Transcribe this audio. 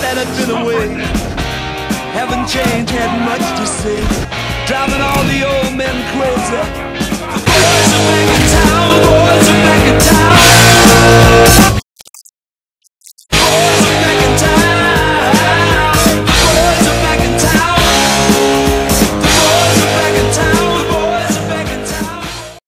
that had been away. Haven't changed, had much to say. Driving all the old men crazy.